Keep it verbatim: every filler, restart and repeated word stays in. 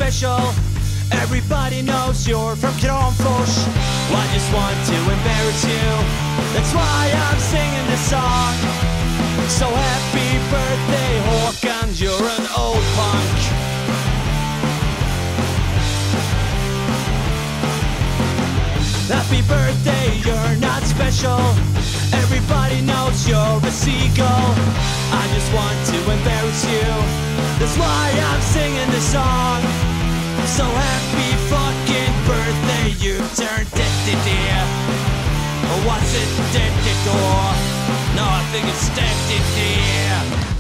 special. Everybody knows you're from Kramfors. I just want to embarrass you. That's why I'm singing this song. So happy birthday, Håkan, you're an old punk. Happy birthday, you're not special. Everybody knows you're a seagull. I just want to embarrass you. That's why I'm singing this song. So happy fucking birthday, you turned dead, dear. Or was it dead, dead, or? No, I think it's dead, dear.